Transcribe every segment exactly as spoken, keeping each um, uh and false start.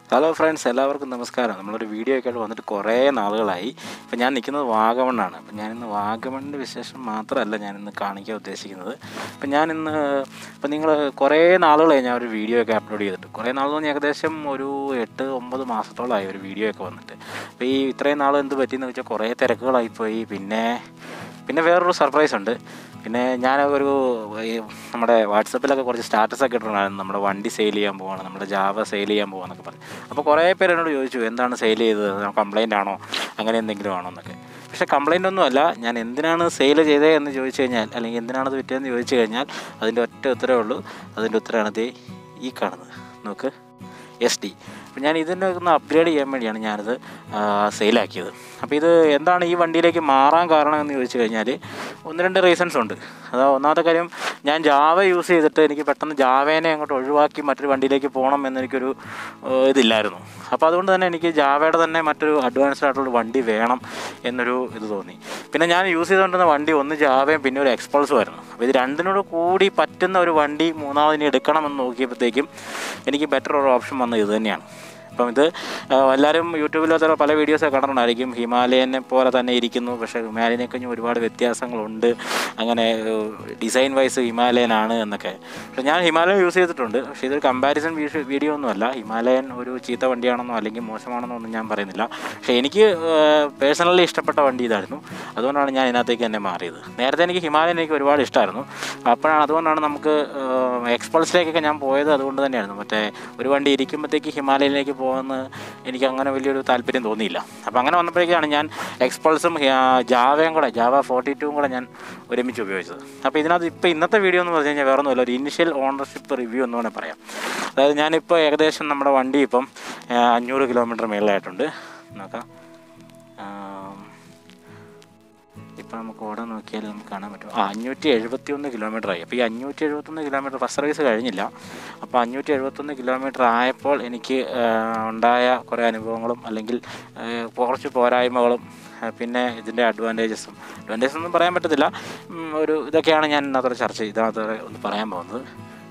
Hello friends, എല്ലാവർക്കും നമസ്കാരം. നമ്മളൊരു വീഡിയോ ഒക്കെ ആയിട്ട് വന്നിട്ട് കുറേ നാളുകളായി. ഇപ്പം ഞാൻ നിൽക്കുന്നത് വാഗമണ്ണാണ്. അപ്പം ഞാനിന്ന് വാഗമണ്ണിൻ്റെ വിശേഷം മാത്രമല്ല ഞാനിന്ന് കാണിക്കാൻ ഉദ്ദേശിക്കുന്നത്. അപ്പം ഞാനിന്ന് ഇപ്പം നിങ്ങൾ കുറേ നാളുകളായി ഞാൻ ഒരു വീഡിയോ ഒക്കെ അപ്ലോഡ് ചെയ്തിട്ട്. കുറേ നാൾ തോന്നി ഏകദേശം ഒരു എട്ട് ഒമ്പത് മാസത്തോളമായി ഒരു വീഡിയോ ഒക്കെ വന്നിട്ട്. അപ്പോൾ ഈ ഇത്രയും നാൾ എന്ത് പറ്റിയെന്ന് വെച്ചാൽ കുറേ തിരക്കുകളായിപ്പോയി. പിന്നെ പിന്നെ വേറൊരു സർപ്രൈസ് ഉണ്ട്. പിന്നെ ഞാനൊരു നമ്മുടെ വാട്സപ്പിലൊക്കെ കുറച്ച് സ്റ്റാറ്റസൊക്കെ ഇട്ടിട്ടുണ്ടായിരുന്നു, നമ്മുടെ വണ്ടി സെയിൽ ചെയ്യാൻ പോവാണ്, നമ്മുടെ ജാവ സെയിൽ ചെയ്യാൻ പോകാമെന്നൊക്കെ പറഞ്ഞു. അപ്പോൾ കുറേ പേര് എന്നോട് ചോദിച്ചു, എന്താണ് സെയിൽ ചെയ്തത്, കംപ്ലയിൻ്റ് ആണോ, അങ്ങനെ എന്തെങ്കിലും ആണോ എന്നൊക്കെ. പക്ഷേ കംപ്ലയിൻ്റ് ഒന്നും അല്ല. ഞാൻ എന്തിനാണ് സെയിൽ ചെയ്തത് എന്ന് ചോദിച്ചു കഴിഞ്ഞാൽ, അല്ലെങ്കിൽ എന്തിനാണത് വിറ്റതെന്ന് ചോദിച്ചു കഴിഞ്ഞാൽ അതിൻ്റെ ഒറ്റ ഉത്തരവേ ഉള്ളൂ. അതിൻ്റെ ഉത്തരമാണ് ദേ ഈ കാണുന്നത്. നോക്ക്, യെസ്ഡി. അപ്പോൾ ഞാൻ ഇതിനെ ഒന്ന് അപ്ഗ്രേഡ് ചെയ്യാൻ വേണ്ടിയാണ് ഞാനിത് സെയിലാക്കിയത്. അപ്പോൾ ഇത് എന്താണ് ഈ വണ്ടിയിലേക്ക് മാറാൻ കാരണം എന്ന് ചോദിച്ചു കഴിഞ്ഞാൽ ഒന്ന് രണ്ട് റീസൺസ് ഉണ്ട്. അതാ ഒന്നാമത്തെ കാര്യം, ഞാൻ ജാവ യൂസ് ചെയ്തിട്ട് എനിക്ക് പെട്ടെന്ന് ജാവേനെ അങ്ങോട്ട് ഒഴിവാക്കി മറ്റൊരു വണ്ടിയിലേക്ക് പോകണം എന്നെനിക്കൊരു ഇതില്ലായിരുന്നു. അപ്പോൾ അതുകൊണ്ട് തന്നെ എനിക്ക് ജാവയുടെ തന്നെ മറ്റൊരു അഡ്വാൻസ്ഡ് ആയിട്ടുള്ള വണ്ടി വേണം എന്നൊരു ഇത് തോന്നി. പിന്നെ ഞാൻ യൂസ് ചെയ്തുകൊണ്ടിരുന്ന വണ്ടി ഒന്ന് ജാവയും പിന്നെ ഒരു എക്സ്പൾസും ആയിരുന്നു. അപ്പോൾ ഇത് രണ്ടിനോട് കൂടി പറ്റുന്ന ഒരു വണ്ടി മൂന്നാമതിന് എടുക്കണമെന്ന് നോക്കിയപ്പോഴത്തേക്കും എനിക്ക് ബെറ്റർ ഒരു ഓപ്ഷൻ വന്നത് ഇത് തന്നെയാണ്. അപ്പം ഇത് എല്ലാവരും യൂട്യൂബിലൊക്കെ പല വീഡിയോസൊക്കെ കണ്ടിട്ടുണ്ടായിരിക്കും. ഹിമാലയനെ പോലെ തന്നെ ഇരിക്കുന്നു, പക്ഷേ ഹിമാലയനെ കഴിഞ്ഞ് ഒരുപാട് വ്യത്യാസങ്ങളുണ്ട്, അങ്ങനെ ഡിസൈൻ വൈസ് ഹിമാലയനാണ് എന്നൊക്കെ. പക്ഷേ ഞാൻ ഹിമാലയൻ യൂസ് ചെയ്തിട്ടുണ്ട്. പക്ഷേ ഇതൊരു കമ്പാരിസൺ വീഡിയോ ഒന്നുമല്ല. ഹിമാലയൻ ഒരു ചീത്ത വണ്ടിയാണെന്നോ അല്ലെങ്കിൽ മോശമാണെന്നോ ഒന്നും ഞാൻ പറയുന്നില്ല. പക്ഷേ എനിക്ക് പേഴ്സണലി ഇഷ്ടപ്പെട്ട വണ്ടി ഇതായിരുന്നു. അതുകൊണ്ടാണ് ഞാൻ ഇതിനകത്തേക്ക് തന്നെ മാറിയത്. നേരത്തെ എനിക്ക് ഹിമാലയൻ എനിക്ക് ഒരുപാട് ഇഷ്ടമായിരുന്നു. അപ്പോഴാണ് അതുകൊണ്ടാണ് നമുക്ക് എക്സ്പൾസിലേക്കൊക്കെ ഞാൻ പോയത്. അതുകൊണ്ട് തന്നെയായിരുന്നു. മറ്റേ ഒരു വണ്ടി ഇരിക്കുമ്പോഴത്തേക്ക് ഹിമാലയനിലേക്ക് പോകുന്ന എനിക്ക് അങ്ങനെ വലിയൊരു താല്പര്യം തോന്നിയില്ല. അപ്പോൾ അങ്ങനെ വന്നപ്പോഴേക്കാണ് ഞാൻ എക്സ്പൾസും ജാവയും കൂടെ ജാവ ഫോർട്ടി ടൂവും കൂടെ ഞാൻ ഒരുമിച്ച് ഉപയോഗിച്ചത്. അപ്പോൾ ഇതിനകത്ത് ഇപ്പോൾ ഇന്നത്തെ വീഡിയോ എന്ന് പറഞ്ഞു കഴിഞ്ഞാൽ വേറെ ഒന്നുമില്ല, ഒരു ഇനിഷ്യൽ ഓണർഷിപ്പ് റിവ്യൂ എന്ന് വേണമെങ്കിൽ പറയാം. അതായത് ഞാനിപ്പോൾ ഏകദേശം നമ്മുടെ വണ്ടി ഇപ്പം അഞ്ഞൂറ് കിലോമീറ്റർ മേളിലായിട്ടുണ്ട്. നോക്കാം, ഇപ്പോൾ നമുക്ക് ഓടാൻ നോക്കിയാൽ നമുക്ക് കാണാൻ പറ്റും. ആ അഞ്ഞൂറ്റി എഴുപത്തി ഒന്ന് കിലോമീറ്റർ ആയി. അപ്പോൾ ഈ അഞ്ഞൂറ്റി എഴുപത്തൊന്ന് കിലോമീറ്റർ ഫസ്റ്റ് സർവീസ് കഴിഞ്ഞില്ല. അപ്പോൾ അഞ്ഞൂറ്റി എഴുപത്തൊന്ന് കിലോമീറ്റർ ആയപ്പോൾ എനിക്ക് ഉണ്ടായ കുറേ അനുഭവങ്ങളും അല്ലെങ്കിൽ കുറച്ച് പോരായ്മകളും പിന്നെ ഇതിൻ്റെ അഡ്വാൻറ്റേജസും അഡ്വാൻറ്റേജസ് ഒന്നും പറയാൻ പറ്റത്തില്ല, ഒരു ഇതൊക്കെയാണ് ഞാൻ ഇതിനകത്ത് ചർച്ച ഇതിനകത്ത് ഒന്ന് പറയാൻ പോകുന്നത്.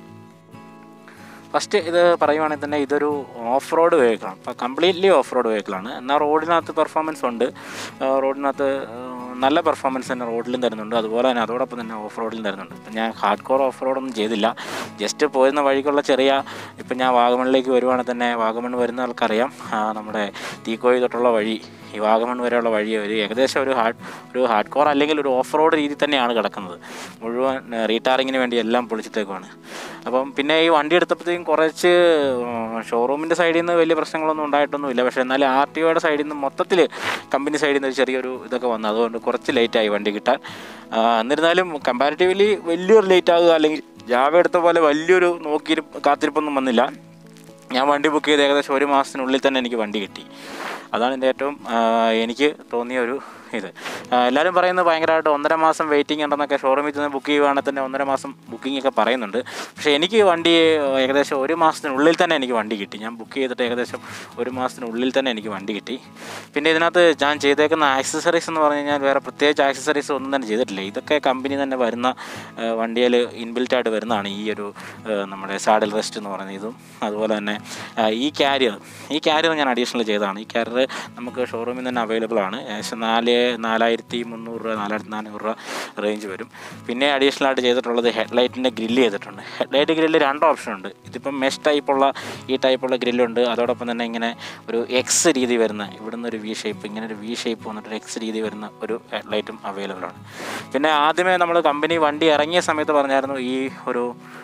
ഫസ്റ്റ് ഇത് പറയുവാണെങ്കിൽ തന്നെ ഇതൊരു ഓഫ് റോഡ് വെഹിക്കിളാണ്. അപ്പോൾ കംപ്ലീറ്റ്ലി ഓഫ് റോഡ് വെഹിക്കിളാണ്. എന്നാൽ റോഡിനകത്ത് പെർഫോമൻസ് ഉണ്ട്. റോഡിനകത്ത് നല്ല പെർഫോമൻസ് തന്നെ റോഡിലും തരുന്നുണ്ട്. അതുപോലെ തന്നെ അതോടൊപ്പം തന്നെ ഓഫ് റോഡിലും തരുന്നുണ്ട്. ഇപ്പം ഞാൻ ഹാർഡ് കോർ ഓഫ് റോഡൊന്നും ചെയ്തില്ല. ജസ്റ്റ് പോയിരുന്ന വഴിക്കുള്ള ചെറിയ, ഇപ്പം ഞാൻ വാഗമണിലേക്ക് വരുവാണെങ്കിൽ തന്നെ വാഗമൺ വരുന്ന ആൾക്കറിയാം, നമ്മുടെ തീക്കോയി തൊട്ടുള്ള വഴി ഈ വാഗമൺ വരെയുള്ള വഴി ഒരു ഏകദേശം ഒരു ഹാർഡ് ഒരു ഹാർഡ് കോർ അല്ലെങ്കിൽ ഒരു ഓഫ് റോഡ് രീതി തന്നെയാണ് കിടക്കുന്നത്. മുഴുവൻ റീടാറിങ്ങിന് വേണ്ടി എല്ലാം പൊളിച്ചിട്ടേക്കുവാണ്. അപ്പം പിന്നെ ഈ വണ്ടി എടുത്തപ്പോഴത്തേക്കും കുറച്ച് ഷോറൂമിൻ്റെ സൈഡിൽ നിന്ന് വലിയ പ്രശ്നങ്ങളൊന്നും ഉണ്ടായിട്ടൊന്നുമില്ല. പക്ഷേ എന്നാലും ആർ ടി ഒയുടെ സൈഡിൽ നിന്ന് മൊത്തത്തിൽ കമ്പനി സൈഡിൽ നിന്ന് ചെറിയൊരു ഇതൊക്കെ വന്നു. അതുകൊണ്ട് കുറച്ച് ലേറ്റായി വണ്ടി കിട്ടാൻ. എന്നിരുന്നാലും കമ്പാരിറ്റീവ്ലി വലിയൊരു ലേറ്റ് ആകുക അല്ലെങ്കിൽ ജാവ എടുത്ത പോലെ വലിയൊരു നോക്കി കാത്തിരിപ്പൊന്നും വന്നില്ല. ഞാൻ വണ്ടി ബുക്ക് ചെയ്ത് ഏകദേശം ഒരു മാസത്തിനുള്ളിൽ തന്നെ എനിക്ക് വണ്ടി കിട്ടി. അതാണ് എൻ്റെ ഏറ്റവും എനിക്ക് തോന്നിയ ഒരു ഇത്. എല്ലാവരും പറയുന്നത് ഭയങ്കരമായിട്ട് ഒന്നര മാസം വെയിറ്റിംഗ് ഉണ്ടെന്നൊക്കെ, ഷോറൂമിൽ നിന്ന് ബുക്ക് ചെയ്യുവാണെങ്കിൽ തന്നെ ഒന്നര മാസം ബുക്കിംഗ് ഒക്കെ പറയുന്നുണ്ട്. പക്ഷേ എനിക്ക് വണ്ടി ഏകദേശം ഒരു മാസത്തിനുള്ളിൽ തന്നെ എനിക്ക് വണ്ടി കിട്ടി. ഞാൻ ബുക്ക് ചെയ്തിട്ട് ഏകദേശം ഒരു മാസത്തിനുള്ളിൽ തന്നെ എനിക്ക് വണ്ടി കിട്ടി. പിന്നെ ഇതിനകത്ത് ഞാൻ ചെയ്തേക്കുന്ന ആക്സസറീസ് എന്ന് പറഞ്ഞു കഴിഞ്ഞാൽ വേറെ പ്രത്യേകിച്ച് ആക്സസറീസ് ഒന്നും തന്നെ ചെയ്തിട്ടില്ല. ഇതൊക്കെ കമ്പനി തന്നെ വരുന്ന വണ്ടിയിൽ ഇൻബിൽറ്റായിട്ട് വരുന്നതാണ്. ഈ ഒരു നമ്മുടെ സാഡിൽ റെസ്റ്റ് എന്ന് പറയുന്ന ഇതും അതുപോലെ തന്നെ ഈ ക്യാരിയർ ഈ ക്യാരിയർ ഞാൻ അഡീഷണൽ ചെയ്തതാണ്. ഈ ക്യാരിയർ നമുക്ക് ഷോറൂമിൽ തന്നെ അവൈലബിൾ ആണ്. ഏകദേശം നാല് നാലായിരത്തി മുന്നൂറ് രൂപ നാലായിരത്തി നാനൂറ് രൂപ റേഞ്ച് വരും. പിന്നെ അഡീഷണൽ ആയിട്ട് ചെയ്തിട്ടുള്ളത് ഹെഡ്ലൈറ്റിൻ്റെ ഗ്രില്ല് ചെയ്തിട്ടുണ്ട്. ഹെഡ്ലൈറ്റ് ഗ്രില്ല് രണ്ട് ഓപ്ഷൻ ഉണ്ട്. ഇതിപ്പം മെഷ് ടൈപ്പുള്ള ഈ ടൈപ്പുള്ള ഗ്രില്ലുണ്ട്. അതോടൊപ്പം തന്നെ ഇങ്ങനെ ഒരു എക്സ് രീതി വരുന്ന ഇവിടുന്ന് ഒരു വി ഷേപ്പ് ഇങ്ങനെ ഒരു വി ഷേപ്പ് വന്നിട്ട് ഒരു എക്സ് രീതി വരുന്ന ഒരു ഹെഡ്ലൈറ്റും അവൈലബിൾ ആണ്. പിന്നെ ആദ്യമേ നമ്മൾ കമ്പനി വണ്ടി ഇറങ്ങിയ സമയത്ത് പറഞ്ഞായിരുന്നു ഈ ഒരു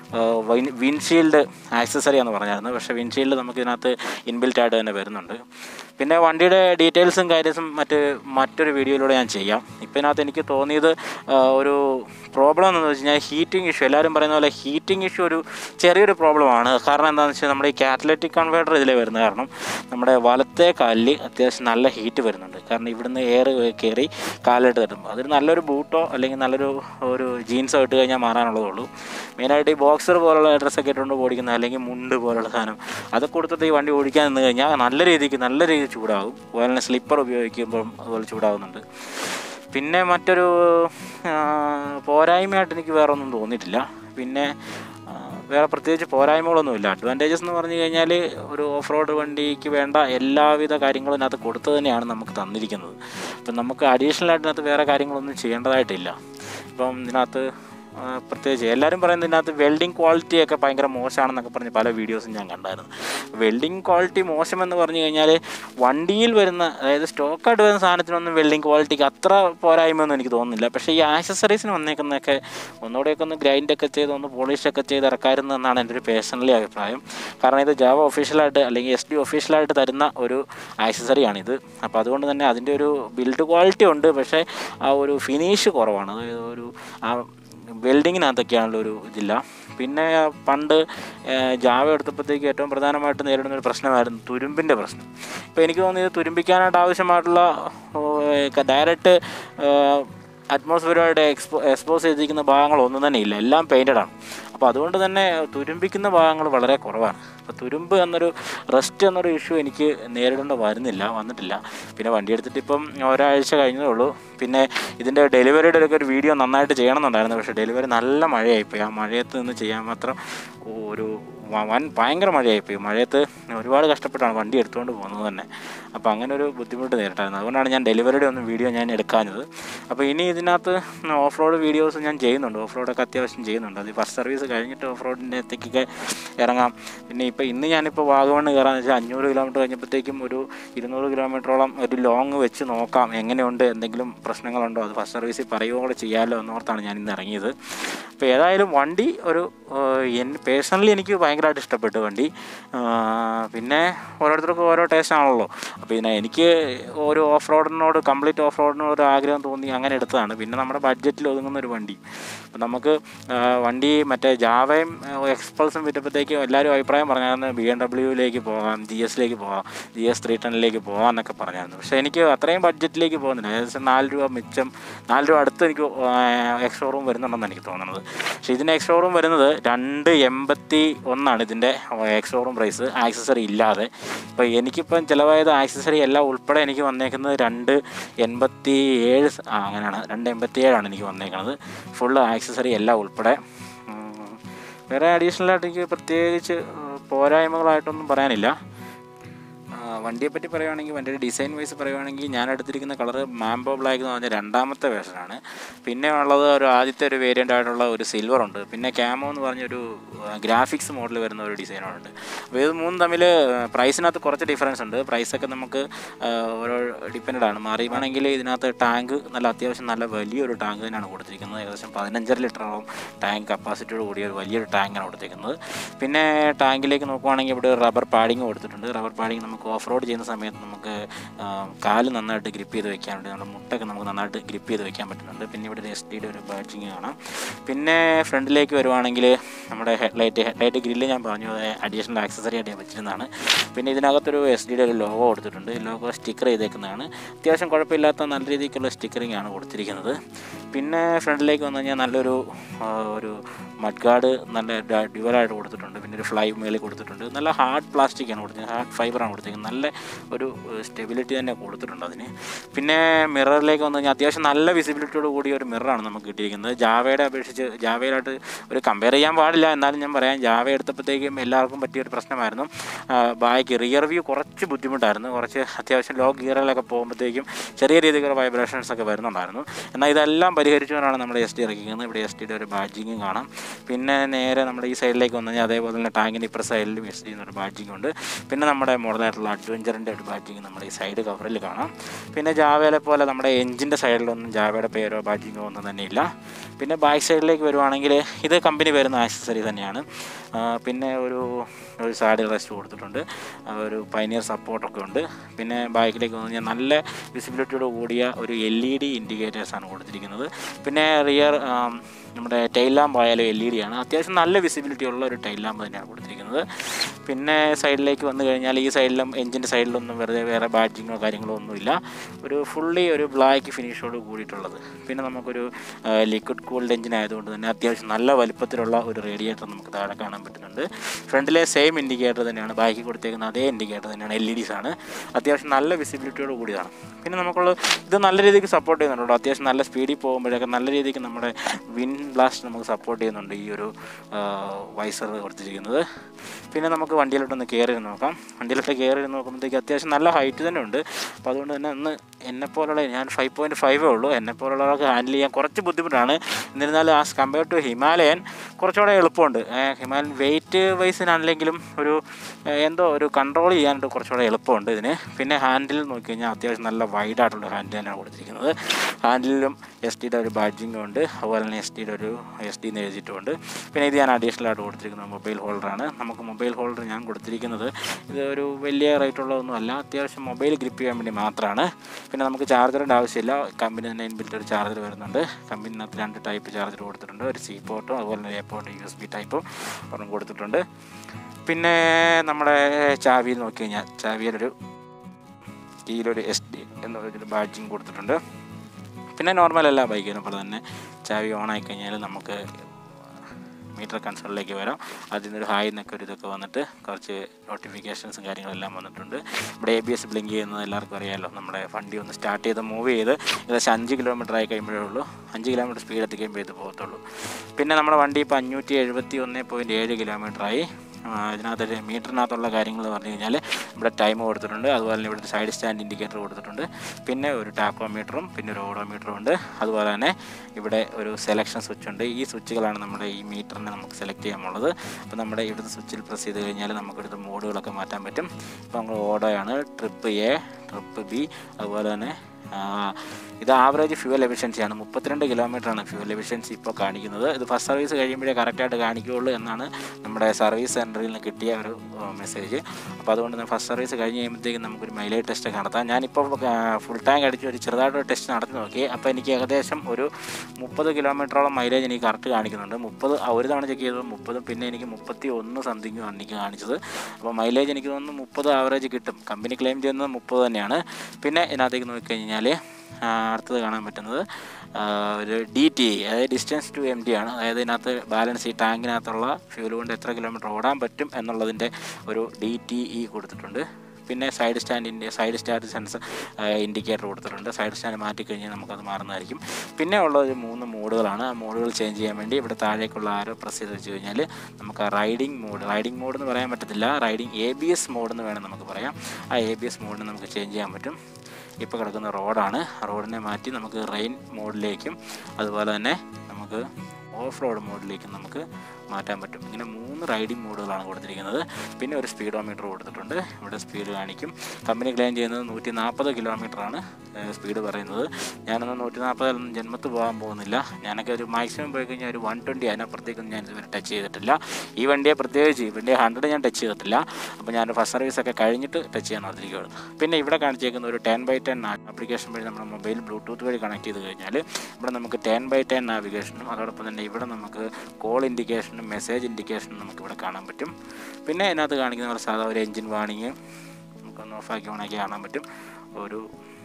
വിൻഷീൽഡ് ആക്സസറി എന്ന് പറഞ്ഞായിരുന്നു. പക്ഷേ വിൻഷീൽഡ് നമുക്ക് ഇതിനകത്ത് ഇൻബിൽറ്റ് ആയിട്ട് തന്നെ വരുന്നുണ്ട്. പിന്നെ വണ്ടിയുടെ ഡീറ്റെയിൽസും കാര്യസും മറ്റ് മറ്റൊരു വീഡിയോയിലൂടെ ഞാൻ ചെയ്യാം. ഇപ്പം ഇതിനകത്ത് എനിക്ക് തോന്നിയത് ഒരു പ്രോബ്ലം എന്ന് വെച്ച് കഴിഞ്ഞാൽ ഹീറ്റിംഗ് ഇഷ്യൂ. എല്ലാവരും പറയുന്ന പോലെ ഹീറ്റിംഗ് ഇഷ്യൂ ഒരു ചെറിയൊരു പ്രോബ്ലമാണ്. കാരണം എന്താണെന്ന് വെച്ചാൽ നമ്മുടെ ഈ കാറ്റലറ്റിക് കൺവേർട്ടർ ഇതിലേ വരുന്നത് കാരണം നമ്മുടെ വലത്തെ കാലിൽ അത്യാവശ്യം നല്ല ഹീറ്റ് വരുന്നുണ്ട്. കാരണം ഇവിടുന്ന് എയർ കയറി കാലിലിട്ട് തട്ടുമ്പോൾ അതൊരു നല്ലൊരു ബൂട്ടോ അല്ലെങ്കിൽ നല്ലൊരു ഒരു ജീൻസോ ഇട്ട് കഴിഞ്ഞാൽ മാറാനുള്ളതേ ഉള്ളൂ. മെയിനായിട്ട് ഈ ബോക്സർ പോലുള്ള ഡ്രസ്സൊക്കെ ഇട്ടുകൊണ്ട് ഓടിക്കുന്ന അല്ലെങ്കിൽ മുണ്ട് പോലുള്ള സാധനം അതൊക്കെ കൊടുത്തിട്ട് ഈ വണ്ടി ഓടിക്കാൻ നിന്ന് കഴിഞ്ഞാൽ നല്ല രീതിക്ക് നല്ല രീതിയിൽ ചൂടാകും. അതുപോലെ തന്നെ സ്ലിപ്പർ ഉപയോഗിക്കുമ്പം അതുപോലെ ചൂടാകുന്നുണ്ട്. പിന്നെ മറ്റൊരു പോരായ്മയായിട്ട് എനിക്ക് വേറെ ഒന്നും തോന്നിയിട്ടില്ല. പിന്നെ വേറെ പ്രത്യേകിച്ച് പോരായ്മകളൊന്നുമില്ല. അഡ്വാൻറ്റേജസ് എന്ന് പറഞ്ഞു കഴിഞ്ഞാൽ ഒരു ഓഫ് റോഡ് വണ്ടിക്ക് വേണ്ട എല്ലാവിധ കാര്യങ്ങളും ഇതിനകത്ത് കൊടുത്തു തന്നെയാണ് നമുക്ക് തന്നിരിക്കുന്നത്. ഇപ്പം നമുക്ക് അഡീഷണലായിട്ട് ഇതിനകത്ത് വേറെ കാര്യങ്ങളൊന്നും ചെയ്യേണ്ടതായിട്ടില്ല. ഇപ്പം ഇതിനകത്ത് പ്രത്യേകിച്ച് എല്ലാവരും പറയുന്നത് ഇതിനകത്ത് വെൽഡിങ് ക്വാളിറ്റിയൊക്കെ ഭയങ്കര മോശമാണെന്നൊക്കെ പറഞ്ഞ് പല വീഡിയോസും ഞാൻ കണ്ടായിരുന്നു. വെൽഡിങ് ക്വാളിറ്റി മോശമെന്ന് പറഞ്ഞു കഴിഞ്ഞാൽ വണ്ടിയിൽ വരുന്ന, അതായത് സ്റ്റോക്കായിട്ട് വരുന്ന സാധനത്തിനൊന്നും വെൽഡിങ് ക്വാളിറ്റിക്ക് അത്ര പോരായ്മയൊന്നും എനിക്ക് തോന്നുന്നില്ല. പക്ഷേ ഈ ആക്സസറീസിന് വന്നേക്കുന്നതൊക്കെ ഒന്നുകൂടെയൊക്കെ ഒന്ന് ഗ്രൈൻഡൊക്കെ ചെയ്ത് ഒന്ന് പോളിഷൊക്കെ ചെയ്ത് ഇറക്കാമായിരുന്നെന്നാണ് എൻ്റെ ഒരു പേഴ്സണലി അഭിപ്രായം. കാരണം ഇത് ജാവ ഒഫീഷ്യലായിട്ട് അല്ലെങ്കിൽ എസ് ഡി ഒഫീഷ്യലായിട്ട് തരുന്ന ഒരു ആക്സസറിയാണിത്. അപ്പോൾ അതുകൊണ്ട് തന്നെ അതിൻ്റെ ഒരു ബിൽഡ് ക്വാളിറ്റി ഉണ്ട്, പക്ഷേ ആ ഒരു ഫിനിഷ് കുറവാണ്. അതായത് ഒരു ആ വെൽഡിങ്ങിനകത്തൊക്കെയാണല്ലോ ഒരു ഇതില്ല. പിന്നെ പണ്ട് ജാവ എടുത്തപ്പോഴത്തേക്ക് ഏറ്റവും പ്രധാനമായിട്ട് നേരിടുന്നൊരു പ്രശ്നമായിരുന്നു തുരുമ്പിൻ്റെ പ്രശ്നം. ഇപ്പോൾ എനിക്ക് തോന്നിയത് തുരുമ്പിക്കാനായിട്ട് ആവശ്യമായിട്ടുള്ള ഡയറക്റ്റ് അറ്റ്മോസ്ഫിയറുമായിട്ട് എക്സ്പോ എക്സ്പോസ് ചെയ്തിരിക്കുന്ന ഭാഗങ്ങളൊന്നും തന്നെ ഇല്ല, എല്ലാം പെയിൻറ്റഡാണ്. അപ്പോൾ അതുകൊണ്ട് തന്നെ തുരുമ്പിക്കുന്ന ഭാഗങ്ങൾ വളരെ കുറവാണ്. അപ്പോൾ തുരുമ്പ് എന്നൊരു റസ്റ്റ് എന്നൊരു ഇഷ്യൂ എനിക്ക് നേരിടേണ്ട വരുന്നില്ല വന്നിട്ടില്ല. പിന്നെ വണ്ടി എടുത്തിട്ട് ഇപ്പം ഒരാഴ്ച കഴിഞ്ഞതേ ഉള്ളൂ. പിന്നെ ഇതിൻ്റെ ഡെലിവറിയുടെ ഒക്കെ ഒരു വീഡിയോ നന്നായിട്ട് ചെയ്യണമെന്നുണ്ടായിരുന്നു, പക്ഷേ ഡെലിവറി നല്ല മഴയായിപ്പോയി. ആ മഴയത്ത് നിന്ന് ചെയ്യാൻ മാത്രം ഒരു വൻ ഭയങ്കര മഴയായിപ്പോയി. മഴയത്ത് ഒരുപാട് കഷ്ടപ്പെട്ടാണ് വണ്ടി എടുത്തുകൊണ്ട് പോകുന്നത് തന്നെ. അപ്പോൾ അങ്ങനെ ഒരു ബുദ്ധിമുട്ട് നേരിട്ടായിരുന്നു. അതുകൊണ്ടാണ് ഞാൻ ഡെലിവറിയുടെ ഒന്നും വീഡിയോ ഞാൻ എടുക്കാഞ്ഞത്. അപ്പോൾ ഇനി ഇതിനകത്ത് ഓഫ് റോഡ് വീഡിയോസ് ഞാൻ ചെയ്യുന്നുണ്ട്, ഓഫ് റോഡൊക്കെ അത്യാവശ്യം ചെയ്യുന്നുണ്ട്. അത് ഫസ്റ്റ് സർവീസ് കഴിഞ്ഞിട്ട് ഓഫ് റോഡിൻ്റെ അടുത്തേക്കൊക്കെ ഇറങ്ങാം. പിന്നെ ഇപ്പോൾ ഇന്ന് ഞാനിപ്പോൾ വാഗമൺ കയറാമെന്ന് വെച്ചാൽ അഞ്ഞൂറ് കിലോമീറ്റർ കഴിഞ്ഞപ്പോഴത്തേക്കും ഒരു ഇരുന്നൂറ് കിലോമീറ്ററോളം ഒരു ലോങ് വെച്ച് നോക്കാം എങ്ങനെയുണ്ട്, എന്തെങ്കിലും പ്രശ്നങ്ങളുണ്ടോ, അത് ഫസ്റ്റ് സർവീസിൽ പറയുകയോ കൂടെ ചെയ്യാമല്ലോ എന്നോർത്താണ് ഞാൻ ഇന്ന് ഇറങ്ങിയത്. അപ്പോൾ ഏതായാലും വണ്ടി ഒരു എൻ പേഴ്സണലി എനിക്ക് ഭയങ്കരമായിട്ട് ഇഷ്ടപ്പെട്ടു വണ്ടി. പിന്നെ ഓരോരുത്തർക്കും ഓരോ ടേസ്റ്റ് ആണല്ലോ. അപ്പോൾ ഇതിനെ എനിക്ക് ഒരു ഓഫ് റോഡിനോട് കംപ്ലീറ്റ് ഓഫ് റോഡിനോട് ഒരു ആഗ്രഹം തോന്നി അങ്ങനെ എടുത്തതാണ്. പിന്നെ നമ്മുടെ ബഡ്ജറ്റിൽ ഒതുങ്ങുന്ന ഒരു വണ്ടി. അപ്പോൾ നമുക്ക് വണ്ടി മറ്റേ ജാവയും എക്സ്പൾസും വിറ്റപ്പോഴത്തേക്കും എല്ലാവരും അഭിപ്രായം പറഞ്ഞായിരുന്നു ബി എം ഡബ്ല്യൂയിലേക്ക് പോകാം, ജി എസിലേക്ക് പോകാം, ജി എസ് ത്രീ ടെന്നിലേക്ക് പോകാം എന്നൊക്കെ പറഞ്ഞായിരുന്നു. പക്ഷേ എനിക്ക് അത്രയും ബഡ്ജറ്റിലേക്ക് പോകുന്നില്ല. ഏകദേശം നാല് രൂപ മിച്ചം, നാല് രൂപ അടുത്ത് എനിക്ക് എക്സ് ഷോറൂം വരുന്നുണ്ടെന്ന് എനിക്ക് തോന്നുന്നത്. പക്ഷേ ഇതിന് എക്സ് ഷോറൂം വരുന്നത് രണ്ട് എൺപത്തി ഒന്നാണ് ഇതിൻ്റെ എക്സ് ഷോറൂം പ്രൈസ്, ആക്സസറി ഇല്ലാതെ. ഇപ്പോൾ എനിക്കിപ്പം ചിലവായത് ആക്സസറി എല്ലാം ഉൾപ്പെടെ എനിക്ക് വന്നേക്കുന്നത് രണ്ട് എൺപത്തി ഏഴ് അങ്ങനെയാണ്, രണ്ട് എൺപത്തി ഏഴാണ് എനിക്ക് വന്നേക്കുന്നത്, ഫുള്ള് ആക്സസറി എല്ലാം ഉൾപ്പെടെ. വേറെ അഡീഷണലായിട്ട് എനിക്ക് പ്രത്യേകിച്ച് പോരായ്മകളായിട്ടൊന്നും പറയാനില്ല. വണ്ടിയെപ്പറ്റി പറയുകയാണെങ്കിൽ വണ്ടിയുടെ ഡിസൈൻ വൈസ് പറയുകയാണെങ്കിൽ ഞാൻ എടുത്തിരിക്കുന്ന കളറ് മാംബോ ബ്ലാക്ക് എന്ന് പറഞ്ഞാൽ രണ്ടാമത്തെ വേർഷനാണ്. പിന്നെ ഉള്ളത് ഒരു ആദ്യത്തെ ഒരു വേരിയൻ്റ് ആയിട്ടുള്ള ഒരു സിൽവർ ഉണ്ട്. പിന്നെ ക്യാമോ എന്ന് പറഞ്ഞൊരു ഗ്രാഫിക്സ് മോഡൽ വരുന്ന ഒരു ഡിസൈനുണ്ട്. അപ്പോൾ ഇത് മൂന്നും തമ്മിൽ പ്രൈസിനകത്ത് കുറച്ച് ഡിഫറൻസ് ഉണ്ട്. പ്രൈസൊക്കെ നമുക്ക് ഓരോ ഡിപ്പെൻഡ് ആണ്. മാറിയുകയാണെങ്കിൽ ഇതിനകത്ത് ടാങ്ക് നല്ല അത്യാവശ്യം നല്ല വലിയൊരു ടാങ്ക് തന്നെയാണ് കൊടുത്തിരിക്കുന്നത്. ഏകദേശം പതിനഞ്ചര ലിറ്ററോളം ടാങ്ക് കപ്പാസിറ്റിയോട് കൂടിയ ഒരു വലിയൊരു ടാങ്കാണ് കൊടുത്തിരിക്കുന്നത്. പിന്നെ ടാങ്കിലേക്ക് നോക്കുവാണെങ്കിൽ ഇവിടെ റബ്ബർ പാഡിങ് കൊടുത്തിട്ടുണ്ട്. റബ്ബർ പാഡിങ് നമുക്ക് ഓഫ് റോഡ് ചെയ്യുന്ന സമയത്ത് നമുക്ക് കാല് നന്നായിട്ട് ഗ്രിപ്പ് ചെയ്ത് വെക്കാൻ വേണ്ടി നമ്മുടെ മുട്ടൊക്കെ നമുക്ക് നന്നായിട്ട് ഗ്രിപ്പ് ചെയ്ത് വെക്കാൻ പറ്റുന്നുണ്ട്. പിന്നെ ഇവിടെ ഒരു എസ് ഡിയുടെ ഒരു ബാഡ്ജിങ് കാണാം. പിന്നെ ഫ്രണ്ടിലേക്ക് വരുവാണെങ്കിൽ നമ്മുടെ ഹെഡ്ലൈറ്റ് ഹെഡ്ലൈറ്റ് ഗ്രില്ല് ഞാൻ പറഞ്ഞു അത് അഡീഷണൽ ആക്സസറി ആയിട്ട് ഞാൻ വെച്ചിരുന്നതാണ്. പിന്നെ ഇതിനകത്തൊരു എസ് ഡിയുടെ ഒരു ലോഗോ കൊടുത്തിട്ടുണ്ട്. ലോഗോ സ്റ്റിക്കർ ചെയ്തേക്കുന്നതാണ്. അത്യാവശ്യം കുഴപ്പമില്ലാത്ത നല്ല രീതിക്കുള്ള സ്റ്റിക്കറിങ് ആണ് കൊടുത്തിരിക്കുന്നത്. പിന്നെ ഫ്രണ്ടിലേക്ക് വന്നു കഴിഞ്ഞാൽ നല്ലൊരു ഒരു മഡ് ഗാർഡ് നല്ല ഡ്യുവലായിട്ട് കൊടുത്തിട്ടുണ്ട്. പിന്നെ ഒരു ഫ്ലൈ മേളിൽ കൊടുത്തിട്ടുണ്ട്. നല്ല ഹാർഡ് പ്ലാസ്റ്റിക്കാണ് കൊടുത്തിരിക്കുന്നത്, ഹാർഡ് ഫൈബറാണ് കൊടുത്തിരിക്കുന്നത്. നല്ല ഒരു സ്റ്റെബിലിറ്റി തന്നെ കൊടുത്തിട്ടുണ്ട് അതിന്. പിന്നെ മിററിലേക്ക് വന്നു കഴിഞ്ഞാൽ അത്യാവശ്യം നല്ല വിസിബിലിറ്റിയോട് കൂടിയ ഒരു മിററാണ് നമുക്ക് കിട്ടിയിരിക്കുന്നത്. ജാവയുടെ അപേക്ഷിച്ച് ജാവയിലായിട്ട് ഒരു കമ്പയർ ചെയ്യാൻ പാടില്ല, എന്നാലും ഞാൻ പറയാം ജാവ എടുത്തപ്പോഴത്തേക്കും എല്ലാവർക്കും പറ്റിയൊരു പ്രശ്നമായിരുന്നു. ബാക്ക് റിയർ വ്യൂ കുറച്ച് ബുദ്ധിമുട്ടായിരുന്നു. കുറച്ച് അത്യാവശ്യം ലോ ഗിയറിലൊക്കെ പോകുമ്പോഴത്തേക്കും ചെറിയ രീതിയിലുള്ള വൈബ്രേഷൻസ് ഒക്കെ വരുന്നുണ്ടായിരുന്നു. എന്നാൽ ഇതെല്ലാം പരിഹരിച്ചുകൊണ്ടാണ് നമ്മുടെ എസ് ഡി ഇറക്കിക്കുന്നത്. ഇവിടെ എസ് ഡിയുടെ ഒരു ബാഡ്ജിങ്ങും കാണാം. പിന്നെ നേരെ നമ്മുടെ ഈ സൈഡിലേക്ക് വന്നു കഴിഞ്ഞാൽ അതേപോലെ തന്നെ ടാങ്കിൻ്റെ ഇപ്പുറ സൈഡിലും എസ് ഡി എന്നൊരു ബാഡ്ജിങ് ഉണ്ട്. പിന്നെ നമ്മുടെ മോഡലായിട്ടുള്ള അഡ്വഞ്ചറിൻ്റെ ഒരു ബാഡ്ജിങ് നമ്മുടെ ഈ സൈഡ് കവറിൽ കാണാം. പിന്നെ ജാവയിലെ പോലെ നമ്മുടെ എഞ്ചിൻ്റെ സൈഡിലൊന്നും ജാവയുടെ പേരോ ബാഡ്ജിങ്ങോ ഒന്നും തന്നെ ഇല്ല. പിന്നെ ബാക്ക് സൈഡിലേക്ക് വരുവാണെങ്കിൽ ഇത് കമ്പനി വരുന്ന ആക്സസറി തന്നെയാണ്. പിന്നെ ഒരു ഒരു സാഡിൽ റെസ്റ്റ് കൊടുത്തിട്ടുണ്ട്, ഒരു പൈനിയർ സപ്പോർട്ടൊക്കെ ഉണ്ട്. പിന്നെ ബാക്കിലേക്ക് വന്നു കഴിഞ്ഞാൽ നല്ല വിസിബിലിറ്റിയോട് കൂടിയ ഒരു എൽ ഇ ഡി ഇൻഡിക്കേറ്റേഴ്സാണ് കൊടുത്തിരിക്കുന്നത്. പിന്നെ റിയർ നമ്മുടെ ടൈൽ ലാമ്പ് ആയാലും എൽ ഇ ഡി ആണ്. അത്യാവശ്യം നല്ല വിസിബിലിറ്റി ഉള്ള ഒരു ടൈൽ ലാമ്പ് തന്നെയാണ് കൊടുത്തിരിക്കുന്നത്. പിന്നെ സൈഡിലേക്ക് വന്നു കഴിഞ്ഞാൽ ഈ സൈഡിലും എഞ്ചിൻ്റെ സൈഡിലൊന്നും വെറുതെ വേറെ ബാഡ്ജിങ്ങോ കാര്യങ്ങളോ ഒന്നുമില്ല. ഒരു ഫുള്ളി ഒരു ബ്ലാക്ക് ഫിനിഷോട് കൂടിയിട്ടുള്ളത്. പിന്നെ നമുക്കൊരു ലിക്വിഡ് കൂൾഡ് എഞ്ചിൻ ആയതുകൊണ്ട് തന്നെ അത്യാവശ്യം നല്ല വലുപ്പത്തിലുള്ള ഒരു റേഡിയേറ്റർ നമുക്ക് താഴെ കാണാൻ പറ്റുന്നുണ്ട്. ഫ്രണ്ടിലെ സെയിം ഇൻഡിക്കേറ്റർ തന്നെയാണ്, ബാക്കി കൊടുത്തേക്കുന്ന അതേ ഇൻഡിക്കേറ്റർ തന്നെയാണ്, എൽ ഇ ഡിസ് ആണ്. അത്യാവശ്യം നല്ല വിസിബിലിറ്റിയോട് കൂടിയതാണ്. പിന്നെ നമുക്കുള്ള ഇത് നല്ല രീതിക്ക് സപ്പോർട്ട് ചെയ്യുന്നുണ്ടോ, അത്യാവശ്യം നല്ല സ്പീഡിൽ പോകുമ്പോഴൊക്കെ നല്ല രീതിക്ക് നമ്മുടെ വിൻ ബ്ലാസ്റ്റ് നമുക്ക് സപ്പോർട്ട് ചെയ്യുന്നുണ്ട് ഈ ഒരു വൈസർ കൊടുത്തിരിക്കുന്നത്. പിന്നെ നമുക്ക് വണ്ടിയിലോട്ടൊന്ന് കയറി നോക്കാം. വണ്ടിയിലോട്ട് കയറി നോക്കുമ്പോഴത്തേക്ക് അത്യാവശ്യം നല്ല ഹൈറ്റ് തന്നെ ഉണ്ട്. അപ്പോൾ അതുകൊണ്ട് തന്നെ ഒന്ന് എന്നെപ്പോലുള്ള ഞാൻ ഫൈവ് പോയിൻറ്റ് ഫൈവേ ഉള്ളൂ, എന്നെപ്പോലുള്ളവർക്ക് ഹാൻഡിൽ ചെയ്യാൻ കുറച്ച് ബുദ്ധിമുട്ടാണ്. എന്നിരുന്നാലും ആ കമ്പയർ ടു ഹിമാലയൻ കുറച്ചുകൂടെ എളുപ്പമുണ്ട്. ഹിമാലയൻ വെയിറ്റ് വൈസിനാണെങ്കിലും ഒരു എന്തോ ഒരു കൺട്രോൾ ചെയ്യാനായിട്ട് കുറച്ചുകൂടെ എളുപ്പമുണ്ട് ഇതിന്. പിന്നെ ഹാൻഡിൽ നോക്കി കഴിഞ്ഞാൽ അത്യാവശ്യം നല്ല വൈഡായിട്ടുള്ള ഹാൻഡിൽ തന്നെയാണ് കൊടുത്തിരിക്കുന്നത്. ഹാൻഡിലും എസ് ഡിയുടെ ഒരു ബാഡ്ജിങ്ങും ഉണ്ട്, അതുപോലെ തന്നെ എസ് ഡിയുടെ ഒരു എസ് ഡി എന്ന് എഴുതിയിട്ടുമുണ്ട്. പിന്നെ ഇത് ഞാൻ അഡീഷണൽ ആയിട്ട് കൊടുത്തിരിക്കുന്നത് മൊബൈൽ ഹോൾഡറാണ്. നമുക്ക് മൊബൈൽ ഹോൾഡർ ഞാൻ കൊടുത്തിരിക്കുന്നത് ഇത് ഒരു വലിയ റേറ്റുള്ളതൊന്നും അല്ല, അത്യാവശ്യം മൊബൈൽ ഗ്രിപ്പ് ചെയ്യാൻ വേണ്ടി മാത്രമാണ്. പിന്നെ നമുക്ക് ചാർജറിൻ്റെ ആവശ്യമില്ല, കമ്പനി തന്നെ ഇൻബിൽറ്റ് ഒരു ചാർജർ വരുന്നുണ്ട്. കമ്പനിനകത്ത് രണ്ട് ടൈപ്പ് ചാർജർ കൊടുത്തിട്ടുണ്ട്, ഒരു സി പോർട്ടും അതുപോലെ തന്നെ എ പോർട്ടും യു എസ് ബി ടൈപ്പും ഒരെണ്ണം കൊടുത്തിട്ടുണ്ട്. പിന്നെ നമ്മുടെ ചാവിയിൽ നോക്കി കഴിഞ്ഞാൽ ചാവിയിലൊരു കീയിലൊരു എസ് ഡി എന്നൊരു ബാഡ്ജിങ് കൊടുത്തിട്ടുണ്ട്. പിന്നെ നോർമൽ എല്ലാ ബൈക്കിനും പോലെ തന്നെ ചാവി ഓൺ ആയി കഴിഞ്ഞാൽ നമുക്ക് മീറ്റർ കൺസോളിലേക്ക് വരാം. അതിൽ നിന്നൊരു ഹായ് എന്നൊക്കെ ഒരു ഇതൊക്കെ വന്നിട്ട് കുറച്ച് നോട്ടിഫിക്കേഷൻസും കാര്യങ്ങളെല്ലാം വന്നിട്ടുണ്ട്. ഇവിടെ എ ബി എസ് ബ്ലിങ്ക് ചെയ്യുന്നത് എല്ലാവർക്കും അറിയാമല്ലോ. നമ്മുടെ വണ്ടി ഒന്ന് സ്റ്റാർട്ട് ചെയ്ത് മൂവ് ചെയ്ത് ഏകദേശം അഞ്ച് കിലോമീറ്റർ ആയി കഴിയുമ്പോഴേ ഉള്ളൂ, അഞ്ച് കിലോമീറ്റർ സ്പീഡ് എത്തിക്കുമ്പോൾ ഇത് പോകത്തുള്ളൂ. പിന്നെ നമ്മുടെ വണ്ടി ഇപ്പോൾ അഞ്ഞൂറ്റി എഴുപത്തി ഒന്ന് പോയിൻറ്റ് ഏഴ് കിലോമീറ്ററായി. ഇതിനകത്തൊരു മീറ്ററിനകത്തുള്ള കാര്യങ്ങൾ പറഞ്ഞു കഴിഞ്ഞാൽ ഇവിടെ ടൈം കൊടുത്തിട്ടുണ്ട്, അതുപോലെ തന്നെ ഇവിടെ സൈഡ് സ്റ്റാൻഡ് ഇൻഡിക്കേറ്റർ കൊടുത്തിട്ടുണ്ട്, പിന്നെ ഒരു ടാക്കോമീറ്ററും പിന്നെ ഒരു ഓഡോമീറ്ററും ഉണ്ട്. അതുപോലെ തന്നെ ഇവിടെ ഒരു സെലക്ഷൻ സ്വിച്ച് ഉണ്ട്. ഈ സ്വിച്ചുകളാണ് നമ്മുടെ ഈ മീറ്ററിനെ നമുക്ക് സെലക്ട് ചെയ്യാനുള്ളത്. അപ്പോൾ നമ്മുടെ ഇവിടുത്തെ സ്വിച്ചിൽ പ്രസ് ചെയ്ത് കഴിഞ്ഞാൽ നമുക്ക് ഇവിടുത്തെ മോഡുകളൊക്കെ മാറ്റാൻ പറ്റും. ഇപ്പോൾ നമ്മൾ ഓഡോയാണ്, ട്രിപ്പ് എ, ട്രിപ്പ് ബി, അതുപോലെ തന്നെ ഇത് ആവറേജ് ഫ്യൂവൽ എഫിഷ്യൻസിയാണ്. മുപ്പത്തിരണ്ട് കിലോമീറ്ററാണ് ഫ്യൂവൽ എഫിഷ്യൻസി ഇപ്പോൾ കാണിക്കുന്നത്. ഇത് ഫസ്റ്റ് സർവീസ് കഴിയുമ്പോഴേ കറക്റ്റായിട്ട് കാണിക്കുകയുള്ളൂ എന്നാണ് നമ്മുടെ സർവീസ് സെൻറ്ററിൽ നിന്ന് കിട്ടിയ ഒരു മെസ്സേജ്. അപ്പോൾ അതുകൊണ്ട് തന്നെ ഫസ്റ്റ് സർവീസ് കഴിഞ്ഞ് കഴിയുമ്പോഴത്തേക്കും നമുക്കൊരു മൈലേജ് ടെസ്റ്റ് നടത്താം. ഞാനിപ്പോൾ ഫുൾ ടാങ്ക് അടിച്ച് ഒരു ചെറുതായിട്ടൊരു ടെസ്റ്റ് നടത്തി നോക്കി. അപ്പോൾ എനിക്ക് ഏകദേശം ഒരു മുപ്പത് കിലോമീറ്ററോളം മൈലേജ് എനിക്ക് കറക്റ്റ് കാണിക്കുന്നുണ്ട്. മുപ്പത് ഒരു തവണ ചെക്ക് ചെയ്തത് മുപ്പതും പിന്നെ എനിക്ക് മുപ്പത്തി ഒന്ന് സംതിങ്ങുമാണ് എനിക്ക് കാണിച്ചത്. അപ്പോൾ മൈലേജ് എനിക്ക് തോന്നുന്നു മുപ്പത് ആവറേജ് കിട്ടും. കമ്പനി ക്ലെയിം ചെയ്യുന്നത് മുപ്പത് തന്നെയാണ്. പിന്നെ ഇതിനകത്തേക്ക് നോക്കിക്കഴിഞ്ഞാൽ അടുത്തത് കാണാൻ പറ്റുന്നത് ഒരു ഡി ടി ഐ, അതായത് ഡിസ്റ്റൻസ് ടു എം ടി ആണ്. അതായത് ഇതിനകത്ത് ബാലൻസ് ഈ ടാങ്കിനകത്തുള്ള ഫ്യൂൽ കൊണ്ട് എത്ര കിലോമീറ്റർ ഓടാൻ പറ്റും എന്നുള്ളതിൻ്റെ ഒരു ഡി ടി ഇ കൊടുത്തിട്ടുണ്ട്. പിന്നെ സൈഡ് സ്റ്റാൻഡിൻ്റെ സൈഡ് സ്റ്റാൻഡ് സെൻസർ ഇൻഡിക്കേറ്റർ കൊടുത്തിട്ടുണ്ട്. സൈഡ് സ്റ്റാൻഡ് മാറ്റിക്കഴിഞ്ഞാൽ നമുക്കത് മാറുന്നതായിരിക്കും. പിന്നെ ഉള്ളത് മൂന്ന് മോഡുകളാണ്. ആ മോഡുകൾ ചേഞ്ച് ചെയ്യാൻ വേണ്ടി ഇവിടെ താഴേക്കുള്ള ആരോ പ്രസ് ചെയ്ത് വെച്ച് കഴിഞ്ഞാൽ നമുക്ക് ആ റൈഡിങ് മോഡ് റൈഡിങ് മോഡ് എന്ന് പറയാൻ പറ്റത്തില്ല, riding A B S mode എന്ന് വേണം നമുക്ക് പറയാം. ആ എ ബി എസ് മോഡിന് നമുക്ക് ചേഞ്ച് ചെയ്യാൻ പറ്റും. ഇപ്പോൾ കിടക്കുന്ന റോഡാണ്, റോഡിനെ മാറ്റി നമുക്ക് റെയിൻ മോഡിലേക്കും അതുപോലെ തന്നെ നമുക്ക് ഓഫ് റോഡ് മോഡിലേക്കും നമുക്ക് മാറ്റാൻ പറ്റും. ഇങ്ങനെ മൂന്ന് റൈഡിങ് മോഡുകളാണ് കൊടുത്തിരിക്കുന്നത്. പിന്നെ ഒരു സ്പീഡോമീറ്റർ കൊടുത്തിട്ടുണ്ട്, ഇവിടെ സ്പീഡ് കാണിക്കും. കമ്പനി ക്ലെയിം ചെയ്യുന്നത് നൂറ്റി നാൽപ്പത് കിലോമീറ്ററാണ് സ്പീഡ് പറയുന്നത്. ഞാനൊന്നും നൂറ്റി നാൽപ്പതിലൊന്നും ജന്മത്ത് പോകാൻ പോകുന്നില്ല. ഞാനൊക്കെ ഒരു മാക്സിമം പോയി കഴിഞ്ഞാൽ ഒരു വൺ ട്വൻറ്റി അതിനപ്പുറത്തേക്കൊന്നും ഞാൻ ഇതുവരെ ടച്ച് ചെയ്തിട്ടില്ല. ഈ വണ്ടിയെ പ്രത്യേകിച്ച് ഈ വണ്ടിയെ ഹൺഡ്രഡ് ഞാൻ ടച്ച് ചെയ്തിട്ടില്ല. അപ്പോൾ ഞാൻ ഫസ്റ്റ് സർവീസൊക്കെ കഴിഞ്ഞിട്ട് ടച്ച് ചെയ്യാൻ ഓർത്തിരിക്കുകയാണ്. പിന്നെ ഇവിടെ കാണിച്ചേക്കുന്ന ഒരു ടെൻ ബൈ ടെൻ ആപ്ലിക്കേഷൻ വഴി നമ്മുടെ മൊബൈൽ ബ്ലൂടൂത്ത് വഴി കണക്ട് ചെയ്ത് കഴിഞ്ഞാൽ ഇവിടെ നമുക്ക് ടെൻ ബൈ ടെൻ നാവിഗേഷനും അതോടൊപ്പം തന്നെ ഇവിടെ നമുക്ക് കോൾ ഇൻഡിക്കേഷനും മെസ്സേജ് ഇൻഡിക്കേഷനും നമുക്കിവിടെ കാണാൻ പറ്റും. പിന്നെ ഇതിനകത്ത് കാണിക്കുന്ന പോലെ സാധാ ഒരു എൻജിൻ വാണിങ് നമുക്കൊന്ന് ഓഫാക്കി ഓണാക്കി കാണാൻ പറ്റും. ഒരു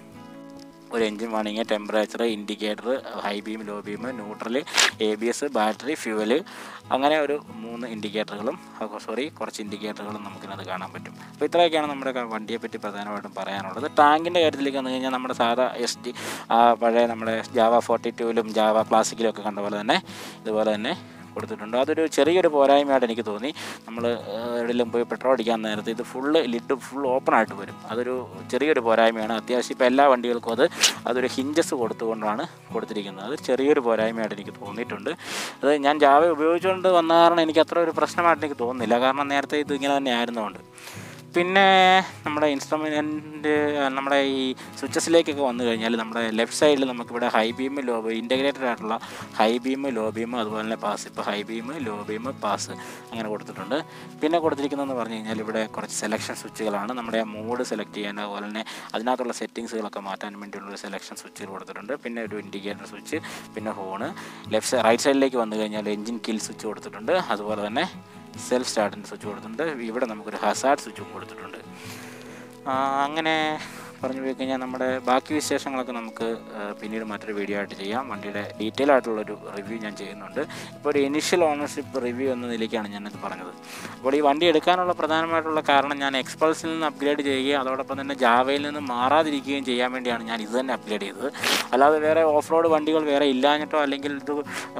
ഒരു എൻജിൻ വാണിങ്, temperature, indicator, high beam, low beam, neutral, A B S, battery, fuel, അങ്ങനെ ഒരു മൂന്ന് ഇൻഡിക്കേറ്ററുകളും സോറി കുറച്ച് ഇൻഡിക്കേറ്ററുകളും നമുക്കിനത് കാണാൻ പറ്റും. അപ്പോൾ ഇത്രയൊക്കെയാണ് നമ്മുടെ വണ്ടിയെപ്പറ്റി പ്രധാനമായിട്ടും പറയാനുള്ളത്. ടാങ്കിൻ്റെ കാര്യത്തിലേക്ക് വന്നു കഴിഞ്ഞാൽ നമ്മുടെ സാധാ എസ് ഡി പഴയ നമ്മുടെ ജാവ ഫോർട്ടി ടൂവിലും ജാവ ക്ലാസിക്കിലും ഒക്കെ കണ്ട പോലെ തന്നെ ഇതുപോലെ തന്നെ കൊടുത്തിട്ടുണ്ട്. അതൊരു ചെറിയൊരു പോരായ്മയായിട്ട് എനിക്ക് തോന്നി. നമ്മൾ എവിടെയെങ്കിലും പോയി പെട്രോൾ അടിക്കാൻ നേരത്തെ ഇത് ഫുള്ള് ലിഡ് ഫുൾ ഓപ്പൺ ആയിട്ട് വരും. അതൊരു ചെറിയൊരു പോരായ്മയാണ്. അത്യാവശ്യം ഇപ്പോൾ എല്ലാ വണ്ടികൾക്കും അത് അതൊരു ഹിഞ്ചസ് കൊടുത്തുകൊണ്ടാണ് കൊടുത്തിരിക്കുന്നത്. അത് ചെറിയൊരു പോരായ്മയായിട്ട് എനിക്ക് തോന്നിയിട്ടുണ്ട്. അത് ഞാൻ ജാവ ഉപയോഗിച്ചുകൊണ്ട് വന്ന കാരണം എനിക്ക് അത്ര ഒരു പ്രശ്നമായിട്ട് എനിക്ക് തോന്നുന്നില്ല, കാരണം നേരത്തെ ഇത് ഇങ്ങനെ തന്നെ ആയിരുന്നുകൊണ്ട്. പിന്നെ നമ്മുടെ ഇൻസ്ട്രുമെൻ്റ് നമ്മുടെ ഈ സ്വിച്ചസിലേക്കൊക്കെ വന്നു കഴിഞ്ഞാൽ നമ്മുടെ ലെഫ്റ്റ് സൈഡിൽ നമുക്കിവിടെ high beam, low beam, integrated ആയിട്ടുള്ള ഹൈ ബീം, ലോ ബീം, അതുപോലെ തന്നെ പാസ്. ഇപ്പോൾ high beam, low beam, pass അങ്ങനെ കൊടുത്തിട്ടുണ്ട്. പിന്നെ കൊടുത്തിരിക്കുന്നതെന്ന് പറഞ്ഞു കഴിഞ്ഞാൽ ഇവിടെ കുറച്ച് സെലക്ഷൻ സ്വിച്ചുകളാണ്. നമ്മുടെ മോഡ് സെലക്ട് ചെയ്യാൻ അതുപോലെ തന്നെ അതിനകത്തുള്ള സെറ്റിങ്സുകളൊക്കെ മാറ്റാൻ വേണ്ടിയുള്ളൊരു സെലക്ഷൻ സ്വിച്ചുകൾ കൊടുത്തിട്ടുണ്ട്. പിന്നെ ഒരു ഇൻഡിക്കേറ്റർ സ്വിച്ച്, പിന്നെ ഹോണ്. ലെഫ്റ്റ് റൈറ്റ് സൈഡിലേക്ക് വന്നു കഴിഞ്ഞാൽ എൻജിൻ കിൽ സ്വിച്ച് കൊടുത്തിട്ടുണ്ട്. അതുപോലെ തന്നെ സെൽഫ് സ്റ്റാർട്ടിൻ്റെ സ്വിച്ച് കൊടുത്തിട്ടുണ്ട്. ഇവിടെ നമുക്കൊരു ഹസാർഡ് സ്വിച്ച് കൊടുത്തിട്ടുണ്ട്. അങ്ങനെ പറഞ്ഞു പോയി കഴിഞ്ഞാൽ നമ്മുടെ ബാക്കി വിശേഷങ്ങളൊക്കെ നമുക്ക് പിന്നീട് മറ്റൊരു വീഡിയോ ആയിട്ട് ചെയ്യാം. വണ്ടിയുടെ ഡീറ്റെയിൽ ആയിട്ടുള്ളൊരു റിവ്യൂ ഞാൻ ചെയ്യുന്നുണ്ട്. ഇപ്പോൾ ഒരു ഇനിഷ്യൽ ഓണർഷിപ്പ് റിവ്യൂ എന്ന നിലയ്ക്കാണ് ഞാനത് പറഞ്ഞത്. അപ്പോൾ ഈ വണ്ടി എടുക്കാനുള്ള പ്രധാനമായിട്ടുള്ള കാരണം ഞാൻ എക്സ്പൾസിൽ നിന്ന് അപ്ഗ്രേഡ് ചെയ്യുകയും അതോടൊപ്പം തന്നെ ജാവയിൽ നിന്ന് മാറാതിരിക്കുകയും ചെയ്യാൻ വേണ്ടിയാണ് ഞാൻ ഇത് തന്നെ അപ്ഗ്രേഡ് ചെയ്തത്. അല്ലാതെ വേറെ ഓഫ് റോഡ് വണ്ടികൾ വേറെ ഇല്ലാഞ്ഞിട്ടോ അല്ലെങ്കിൽ ഇത്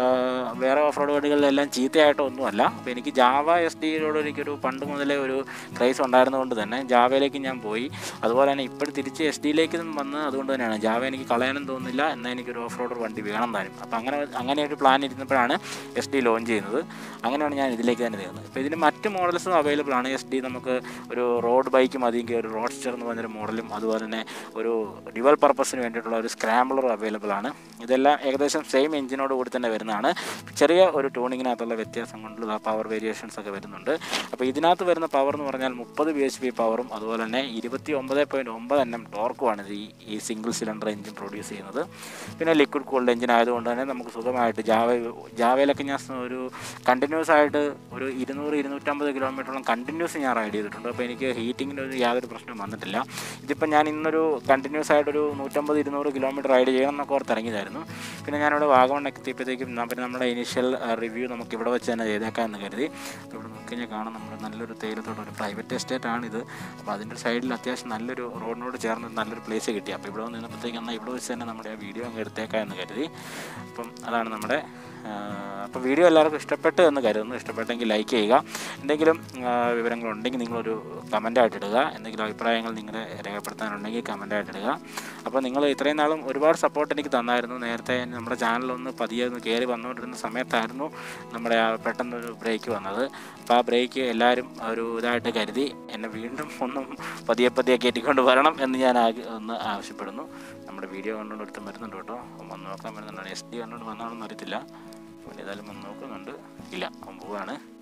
വേറെ ഓഫ് റോഡ് വണ്ടികളിലെല്ലാം ചീത്തയായിട്ടോ ഒന്നുമല്ല. അപ്പോൾ എനിക്ക് ജാവ എസ് ഡിയിലോട് എനിക്കൊരു പണ്ട് മുതലേ ഒരു ക്രൈസ് ഉണ്ടായിരുന്നതുകൊണ്ട് തന്നെ ജാവയിലേക്ക് ഞാൻ പോയി. അതുപോലെ തന്നെ ഇപ്പോൾ തിരിച്ച് എസ് ഡിയിലേക്ക് വന്ന് അതുകൊണ്ട് തന്നെയാണ് ജാവ എനിക്ക് കളയാനും തോന്നുന്നില്ല, എന്നാൽ എനിക്കൊരു ഓഫ് റോഡ് വണ്ടി വേണം താനും. അപ്പോൾ അങ്ങനെ അങ്ങനെ ഒരു പ്ലാൻ ഇരുന്നപ്പോഴാണ് എസ് ഡി ലോഞ്ച് ചെയ്യുന്നത്. അങ്ങനെയാണ് ഞാൻ ഇതിലേക്ക് തന്നെ തീർന്നത്. അപ്പോൾ ഇതിന് മറ്റ് മോഡൽസും അവൈലബിൾ ആണ്. എസ് ഡി നമുക്ക് ഒരു റോഡ് ബൈക്ക് മതിയെങ്കിൽ ഒരു റോഡ്സ്റ്റർ എന്ന് പറഞ്ഞൊരു മോഡലും അതുപോലെ തന്നെ ഒരു ഡ്യുവൽ പർപ്പസിന് വേണ്ടിയിട്ടുള്ള ഒരു സ്ക്രാംബ്ലറും അവൈലബിൾ ആണ്. ഇതെല്ലാം ഏകദേശം സെയിം എഞ്ചിനോട് കൂടി തന്നെ വരുന്നതാണ്. ചെറിയ ഒരു ട്യൂണിങ്ങിനകത്തുള്ള വ്യത്യാസം കൊണ്ട് പവർ വേരിയേഷൻസ് ഒക്കെ വരുന്നുണ്ട്. അപ്പോൾ ഇതിനകത്ത് വരുന്ന പവർ എന്ന് പറഞ്ഞാൽ മുപ്പത് ബി എച്ച് പി പവറും അതുപോലെ തന്നെ ഇരുപത്തി ഒമ്പത് പോയിൻറ്റ് ഒമ്പത് എൻ എം ടോർക്കുമാണ് ഈ ഈ സിംഗിൾ സിലിണ്ടർ എഞ്ചിൻ പ്രൊഡ്യൂസ് ചെയ്യുന്നത്. പിന്നെ ലിക്വിഡ് കൂൾഡ് എഞ്ചിൻ ആയതുകൊണ്ട് തന്നെ നമുക്ക് സുഖമായിട്ട് ജാവ ജാവയിലൊക്കെ ഞാൻ ഒരു കണ്ടിന്യൂസ് ആയിട്ട് ഒരു ഇരുന്നൂറ് ഇരുന്നൂറ്റമ്പത് കിലോമീറ്ററോളം കണ്ടിന്യൂസ് ഞാൻ റൈഡ് ചെയ്തിട്ടുണ്ട്. അപ്പോൾ എനിക്ക് ഹീറ്റിങ്ങിൻ്റെ ഒരു യാതൊരു പ്രശ്നവും വന്നിട്ടില്ല. ഇതിപ്പോൾ ഞാൻ ഇന്നൊരു കണ്ടിന്യൂസ് ആയിട്ടൊരു നൂറ്റമ്പത് ഇരുന്നൂറ് കിലോമീറ്റർ റൈഡ് ചെയ്യണം എന്നൊക്കെ ഓർത്ത് ഇറങ്ങിയതായിരുന്നു. പിന്നെ ഞാനിവിടെ വാഗമണ്ണൊക്കെ എത്തിയപ്പോഴത്തേക്കും പിന്നെ നമ്മുടെ ഇനീഷ്യൽ റിവ്യൂ നമുക്ക് ഇവിടെ വെച്ച് തന്നെ ചെയ്തേക്കാം എന്ന് കരുതി. ഇവിടെ നോക്കിക്കഴിഞ്ഞാൽ കാണാം നമ്മൾ നല്ലൊരു തേയിലത്തോട്ട് ഒരു പ്രൈവറ്റ് എസ്റ്റേറ്റ് ആണിത്. അപ്പോൾ അതിൻ്റെ സൈഡിൽ അത്യാവശ്യം നല്ലൊരു റോഡിനോട് ചേർന്ന് നല്ലൊരു പ്ലേസ് കിട്ടി. അപ്പോൾ ഇവിടെ നിന്നപ്പോഴത്തേക്ക് എന്നാൽ ഇവിടെ വെച്ച് തന്നെ നമ്മുടെ ആ വീഡിയോ അങ്ങ് എടുത്തേക്കാം എന്ന് കരുതി. അപ്പം അതാണ് നമ്മുടെ അപ്പോൾ വീഡിയോ എല്ലാവർക്കും ഇഷ്ടപ്പെട്ടു എന്ന് കരുതുന്നു. ഇഷ്ടപ്പെട്ടെങ്കിൽ ലൈക്ക് ചെയ്യുക. എന്തെങ്കിലും വിവരങ്ങളുണ്ടെങ്കിൽ നിങ്ങളൊരു കമൻ്റായിട്ട് ഇടുക. എന്തെങ്കിലും അഭിപ്രായങ്ങൾ നിങ്ങളെ രേഖപ്പെടുത്താനുണ്ടെങ്കിൽ കമൻ്റായിട്ട് ഇടുക. അപ്പോൾ നിങ്ങൾ ഇത്രയും നാളും ഒരുപാട് സപ്പോർട്ട് എനിക്ക് തന്നായിരുന്നു. നേരത്തെ നമ്മുടെ ചാനലൊന്ന് പതിയെ ഒന്ന് കയറി വന്നുകൊണ്ടിരുന്ന സമയത്തായിരുന്നു നമ്മുടെ ആ പെട്ടെന്നൊരു ബ്രേക്ക് വന്നത്. അപ്പോൾ ആ ബ്രേക്ക് എല്ലാവരും ഒരു ഇതായിട്ട് കരുതി എന്നെ വീണ്ടും ഒന്നും പതിയെ പതിയെ കയറ്റിക്കൊണ്ട് വരണം എന്ന് ഞാൻ ഒന്ന് ആവശ്യപ്പെടുന്നു. നമ്മുടെ വീഡിയോ കണ്ടുകൊണ്ട് ഒരുത്തും വരുന്നുണ്ട് കേട്ടോ. വന്ന് നോക്കാൻ വരുന്നുണ്ടാണ്. എസ് ഡി കണ്ടുകൊണ്ട് വന്നാണെന്ന് അറിയത്തില്ല. ഏതായാലും വന്ന് നോക്കുന്നുണ്ട്. ഇല്ല, പോവാണ്.